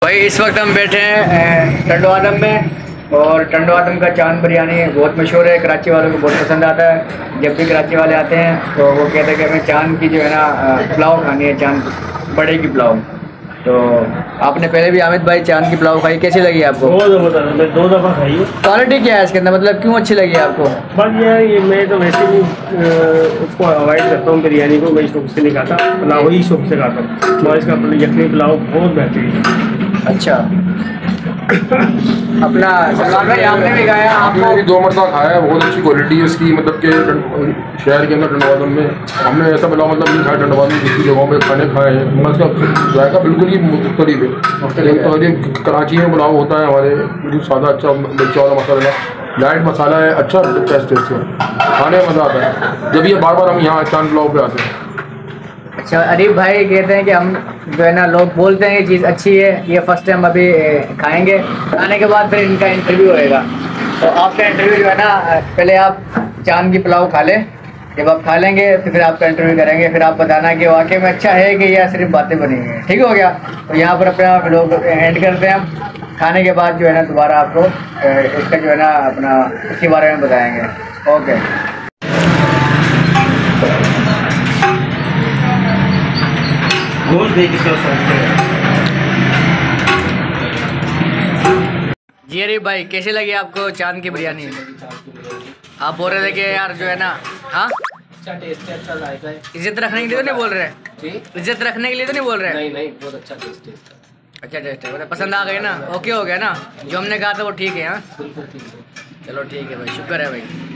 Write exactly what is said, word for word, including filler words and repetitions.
भाई इस वक्त हम बैठे हैं टंडो आदम में और टंडो आदम का चांद बिरयानी बहुत मशहूर है। कराची वालों को बहुत पसंद आता है। जब भी कराची वाले आते हैं तो वो कहते हैं कि हमें चांद की जो है ना पुलाव खानी है, चांद बड़े की पुलाव। तो आपने पहले भी हामिद भाई चांद की पुलाव खाई, कैसी लगी आपको? बहुत ज़बरदस्त, मैं दो दफ़ा खाई है। क्वालिटी क्या है इसके अंदर, मतलब क्यों अच्छी लगी आपको? बस ये है, ये मैं तो वैसे भी उसको अवॉइड करता हूँ, बिरयानी को मैं शौक से नहीं खाता, पुलाव ही शौक से खाता हूँ। और इसका यखनी पुलाव बहुत बेहतरीन है। अच्छा अपना सलमान भाई आपने भी खाया? आपने भी दो मरतबा खाया है, बहुत अच्छी क्वालिटी है इसकी। मतलब कि शहर के अंदर टंडवादम में हमने ऐसा पुलाव मतलब नहीं खाया। टंडवादम में जितनी जगहों पे खाने खाए हैं उसका जायका बिल्कुल ही मुख्तलिफ है। तो कराची में पुलाव होता है हमारे बिल्कुल सादा अच्छा मिर्चा वाला मसाला, लाइट मसाला है, अच्छा टेस्ट है इसका, खाने में मज़ा आता है। जब ये बार बार हम यहाँ चांद पुलाव पे आते हैं। अच्छा अरीफ भाई कहते हैं कि हम जो है ना, लोग बोलते हैं ये चीज़ अच्छी है, ये फर्स्ट टाइम अभी खाएंगे, खाने के बाद फिर इनका इंटरव्यू होएगा। तो आपका इंटरव्यू जो है ना, पहले आप चांद की पुलाव खा लें, जब आप खा लेंगे तो फिर आपका इंटरव्यू करेंगे, फिर आप बताना कि वाकई में अच्छा है कि या सिर्फ बातें बनी हुई हैं। ठीक हो गया? तो यहाँ पर अपना लोग एंड करते हैं हम। खाने के बाद जो है ना दोबारा आपको इसका जो है ना अपना इसके बारे में बताएँगे। ओके जी अरे भाई कैसी लगी आपको चांद की बिरयानी? आप बोल रहे थे कि यार जो है ना, हाँ अच्छा टेस्ट है, अच्छा जायका है। इज्जत रखने के लिए तो नहीं बोल रहे? जी इज्जत रखने के लिए तो नहीं बोल रहे? नहीं नहीं, बहुत अच्छा टेस्ट है। अच्छा टेस्ट है, मतलब पसंद आ गई ना? ओके हो गया ना? जो हमने कहा था वो ठीक है? हाँ बिल्कुल ठीक है। चलो ठीक है भाई, शुक्र है भाई।